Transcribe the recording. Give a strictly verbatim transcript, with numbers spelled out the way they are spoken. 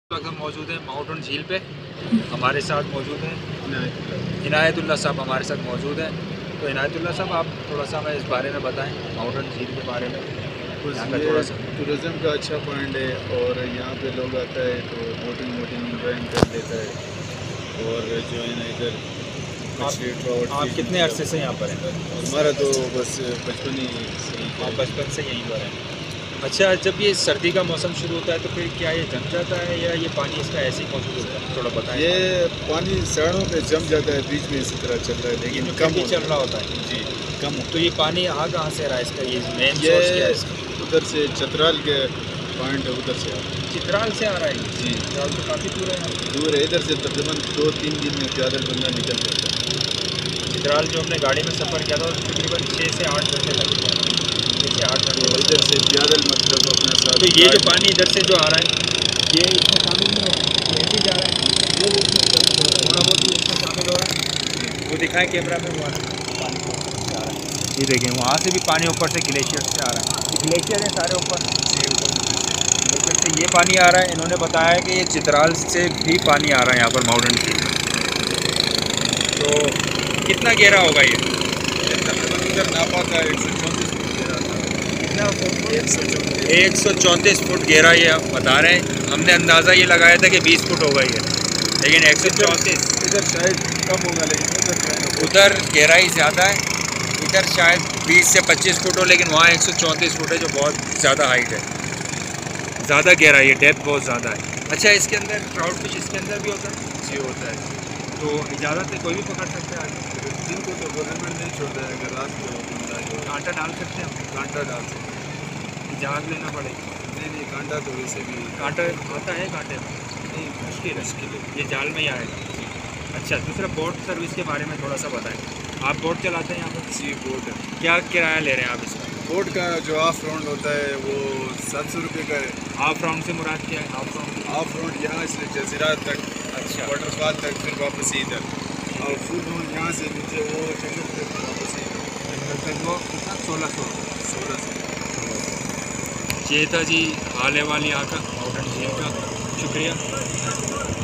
हम मौजूद हैं माउंटेन झील पे। हमारे साथ मौजूद हैं इनायतुल्लाह साहब, हमारे साथ मौजूद हैं। तो इनायतुल्लाह साहब, आप थोड़ा सा हमें इस बारे में बताएं, माउंटेन झील के बारे में। यहाँ का थोड़ा सा टूरिज़म का अच्छा पॉइंट है और यहाँ पे लोग आता है तो बोटिंग वोटिंग इंजॉइंग कर लेता है। और जो है ना इधर आप, आप कितने अरसे से यहाँ पर हैं? हमारा तो बस बचपन ही सही, आप बचपन से यहीं पर हैं। अच्छा, जब ये सर्दी का मौसम शुरू होता है तो फिर क्या ये जम जाता है या ये पानी इसका ऐसे ही मौजूद होता है? थोड़ा बताएं। ये पानी सड़कों पे जम जाता है, बीच में इसी तरह चल रहा है, लेकिन कम ही चल रहा होता है जी कम। तो ये पानी आ कहाँ से रहा है? इसका ये मेन सोर्स क्या है इसका? उधर से चतराल के पॉइंट है, उधर से आ रहा है। चित्राल से आ रहा है जी, चित्राल तो काफ़ी दूर है। दूर है, इधर से तकरीबन दो तीन दिन में पैदल बंदा निकल जाता है। चित्राल जो हमने गाड़ी में सफ़र किया था तकरीबन छः से आठ घंटे लग गया, छः से आठ घंटे। इधर से पैदल मतलब अपना साथ। तो ये जो पानी इधर से जो आ रहा है ये इसमें शामिल नहीं हो रहा है, ये भी जा रहा है, ये भी इसमें थोड़ा बहुत ही इसमें शामिल हो रहा है। वो दिखाएं कैमरा में, वहाँ से पानी को से आ रहा है। ये देखें, वहाँ से भी पानी ऊपर से ग्लेशियर से आ रहा है। ये ग्लेशियर है सारे ऊपर, ग्लेशियर से ये पानी आ रहा है। इन्होंने बताया कि ये चित्राल से भी पानी आ रहा है यहाँ पर माउंटेन झील में। तो कितना गहरा होगा ये? इधर नापा था एक सौ चौंतीस फुट गहरा था। एक सौ चौंतीस एक सौ चौंतीस फुट गहरा ये आप बता रहे हैं। हमने अंदाज़ा ये लगाया था कि बीस फुट होगा ये, लेकिन एक सौ चौंतीस। इधर शायद कम होगा, लेकिन उधर उधर गहराई ज़्यादा है, इधर शायद बीस से पच्चीस फुट हो, लेकिन वहाँ एक सौ चौंतीस फुट है जो बहुत ज़्यादा हाइट है, ज़्यादा गहराई है, डेप्थ बहुत ज़्यादा है। अच्छा, इसके अंदर ट्राउट फिश इसके अंदर भी होता है? जी होता है। तो इजाज़त है, कोई भी पकड़ सकते हैं आगे? दिन को तो गवर्नमेंट नहीं छोड़ता है, अगर रात को बंदा जो कांटा डाल सकते हैं हम? कांटा डाल सकते हैं। इजाज़त लेना पड़ेगी? नहीं नहीं, कांटा तो वैसे भी कांटा आता है कांटे में? नहीं, मुश्किल है, मुश्किल है। ये जाल में ही आएगा। अच्छा, दूसरा बोट सर्विस के बारे में थोड़ा सा बताएं। आप बोट चलाते हैं यहाँ पर? जी बोट है। क्या किराया ले रहे हैं आप इसका? बोट का जो हाफ राउंड होता है वो सात सौ रुपये का है। हाफ राउंड से मुराद क्या है? हाफ राउंड हाफ राउंड यहाँ से जजीरा तक, अच्छा, वाटरफॉल तक, फिर वापस इधर। और फुल राउंड यहाँ से नीचे वो जंगल तक वापस इधर। वो सोलह सौ सोलह सौ ये था जी हाल है वाली यहाँ का माउंटेन झील का। शुक्रिया।